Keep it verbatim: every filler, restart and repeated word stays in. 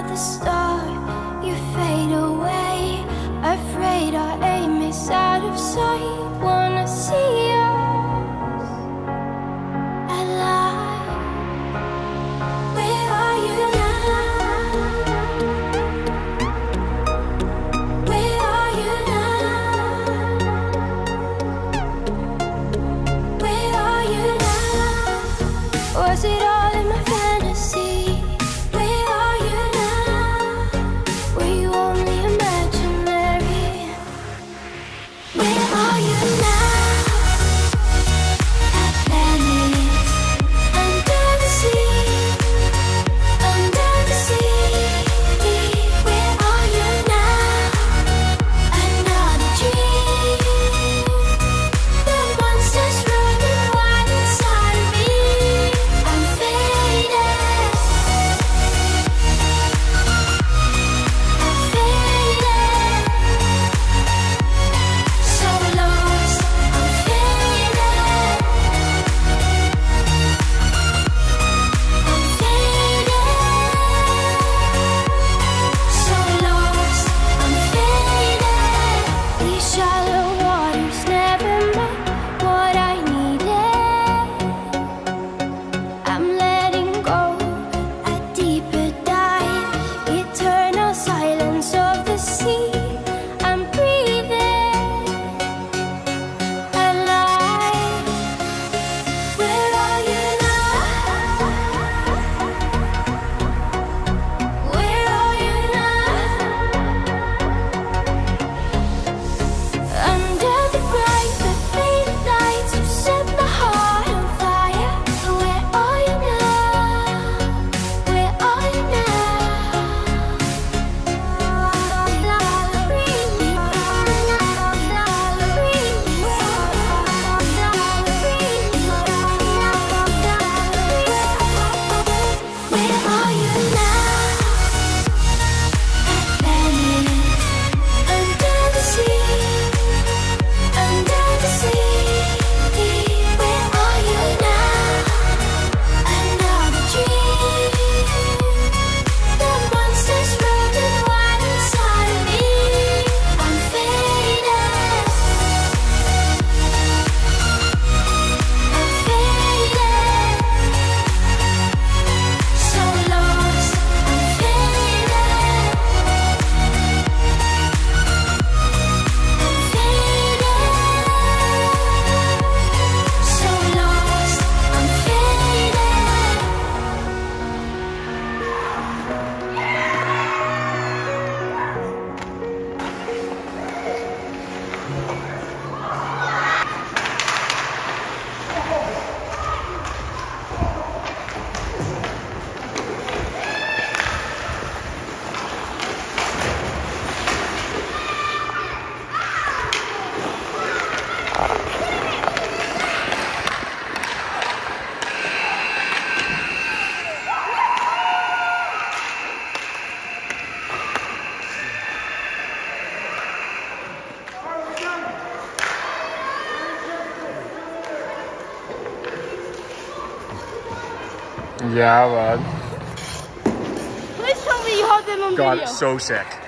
the start, you fade away. Afraid our aim is out of sight. Wanna see us alive. Where are you now? Where are you now? Where are you now? Was it all in my fantasy? Where are you now? Were you only imaginary? Where are you now? Atlantis, under the sea, under the sea. Where are you now? Another dream. The monsters running wild inside of me. I'm faded. I'm faded. So lost. I'm faded. I'm faded. So lost. I'm faded. These shallow waters never met what I needed. I'm letting go a deeper dive. Eternal silence of the sea. I'm breathing alive. Where are you now? Where are you now? Under the bright but faded lights, you set my heart on fire. Where are you now? Where are you Where are you now? Atlantis, under the sea, under the sea. Where are you now? Another dream. The monsters running wild inside of me. I'm faded. I'm faded. So lost. I'm faded. I'm faded. So lost. I'm faded. Yeah, bud. Please tell me you have them on God, video. so sick.